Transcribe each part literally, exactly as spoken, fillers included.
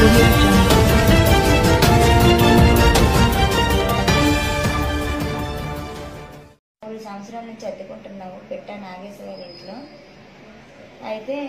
audio jungle. మూడు సంవత్సరాల నుంచి అద్దెకుంటున్నాము పెట్టా నాగేశ్వర గారి ఇంట్లో. అయితే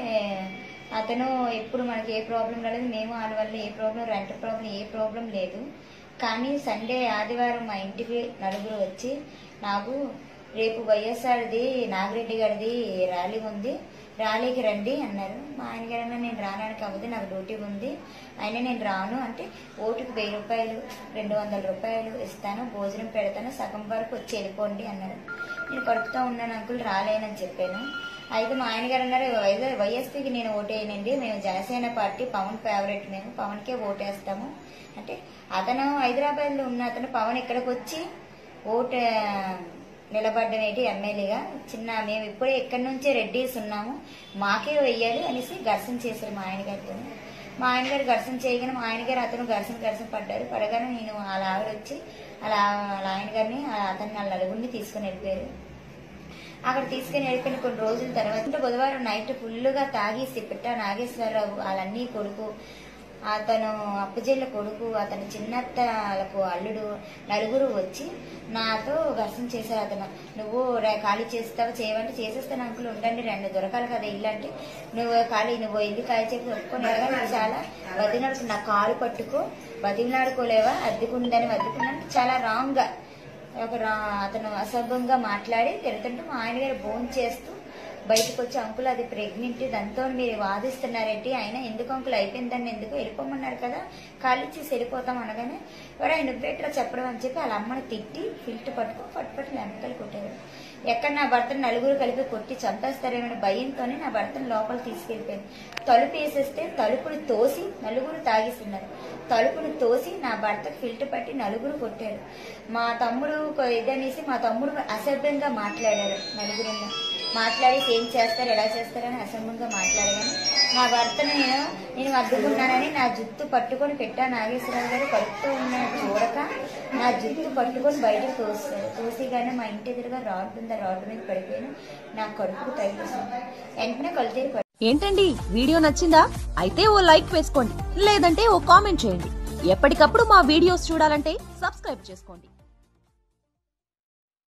అతను ఎప్పుడు మనకి ఏ ప్రాబ్లం రాలేదు, మేము ఆయన వల్ల ఏ ప్రాబ్లం, రెంట్ ప్రాబ్లం ఏ ప్రాబ్లం లేదు. కానీ సండే ఆదివారం మా ఇంటికి నలుగురు వచ్చి నాకు రేపు వైఎస్ఆర్ది నాగిరెడ్డి గారిది ర్యాలీ ఉంది, ర్యాలీకి రండి అన్నారు. మా ఆయన గారన్నా నేను రావడానికి అవ్వదు, నాకు డ్యూటీ ఉంది, అయినా నేను రాను అంటే ఓటుకు వెయ్యి రూపాయలు రెండు వందల రూపాయలు ఇస్తాను, భోజనం పెడతాను, సగం వరకు వచ్చి వెళ్ళిపోండి అన్నారు. నేను కడుపుతూ ఉన్నాను అంకుల్, రాలేనని చెప్పాను. అయితే మా ఆయన గారు అన్నారు వైఎస్పీకి నేను ఓటేయనండి, మేము జనసేన పార్టీ పవన్ ఫేవరెట్, మేము పవన్కే ఓటేస్తాము అంటే అతను హైదరాబాద్లో ఉన్న అతను పవన్ ఇక్కడికి వచ్చి ఓటు నిలబడ్డం ఏంటి ఎమ్మెల్యేగా, చిన్న మేము ఇప్పుడే ఇక్కడి నుంచే రెడ్డీస్ ఉన్నాము మాకే వెయ్యాలి అనేసి ఘర్షణ చేశారు మా ఆయన గారితో. మా ఆయన గారు ఘర్షణ చేయగానే మా ఆయన గారు అతను ఘర్షణ ఘర్షణ పడ్డారు. పడగానే నేను అలా ఆవిడ వచ్చి అలా అలా ఆయన గారిని అతన్ని వాళ్ళ నలుగురిని తీసుకుని వెళ్ళిపోయారు. అక్కడ తీసుకుని వెళ్ళిపోయిన కొన్ని రోజుల తర్వాత బుధవారం నైట్ ఫుల్గా తాగేసి పిట్ట నాగేశ్వరరావు వాళ్ళన్నీ కొడుకు, అతను అప్పజెల్ల కొడుకు, అతని చిన్నత్తలకు అల్లుడు నలుగురు వచ్చి నాతో ఘర్షణ చేశారు. అతను నువ్వు ఖాళీ చేస్తావు చేయమంటే చేసేస్తాను అంకుల్, ఉండండి రెండు దొరకాలి కదా ఇల్లు అంటే నువ్వు ఖాళీ నువ్వు ఇల్లు ఖాళీ చెప్పి ఒప్పుకొని నువ్వు చాలా బతిమలాడుకు నా కాలు పట్టుకో బతిమలాడుకోలేవా అద్దెకుందని అద్దెకున్నాను చాలా రాంగ్గా ఒక అతను అసభ్యంగా మాట్లాడి తిరుగుతుంటే మా ఆయన గారు భోజనం చేస్తూ బయటకు వచ్చి అంకుల్ అది ప్రెగ్నెంట్, దాంతో మీరు వాదిస్తున్నారేంటి, అయినా ఎందుకు అంకుల్ అయిపోయిందని ఎందుకు వెళ్ళిపోమన్నారు కదా ఖాళీ చేసి వెళ్ళిపోతాం అనగానే ఎవరు ఆయన నువ్వేట్లా చెప్పడం అని చెప్పి వాళ్ళ అమ్మని తిట్టి ఫిల్ట్ పట్టుకు పట్టుపట్టి లెంపకాయలు కొట్టారు. ఎక్కడ నా భర్తను నలుగురు కలిపి కొట్టి చంపేస్తారేమో భయంతోనే నా భర్తను లోపల తీసుకెళ్ళిపోయాను. తలుపు వేసేస్తే తలుపుని తోసి నలుగురు తాగిస్తున్నారు, తలుపుని తోసి నా భర్తకు ఫిల్ట్ పట్టి నలుగురు కొట్టారు. మా తమ్ముడు ఇదనేసి మా తమ్ముడు అసభ్యంగా మాట్లాడారు, నలుగురు మాట్లాడి ఏం చేస్తారు ఎలా చేస్తారని అసభ్యంగా మాట్లాడగానే నా భర్తను నేను నేను అడ్డుకున్నానని నా జుత్తు పట్టుకొని పెట్టా నాగేశ్వరరావు గారు కడుపుతూ ఉన్నాడు చూడక నా జుత్తు పట్టుకొని బయటకు తోస్తారు. తోసిగానే మా ఇంటి ఎదురుగా రాడ్ ఉంది, రాడ్ మీద పడిపోయాను, నా కడుపుకు తగిలింది. వెంటనే కలుతీరు. ఏంటండి వీడియో నచ్చిందా? అయితే ఓ లైక్ వేసుకోండి, లేదంటే ఓ కామెంట్ చేయండి. ఎప్పటికప్పుడు మా వీడియోస్ చూడాలంటే సబ్స్క్రైబ్ చేసుకోండి.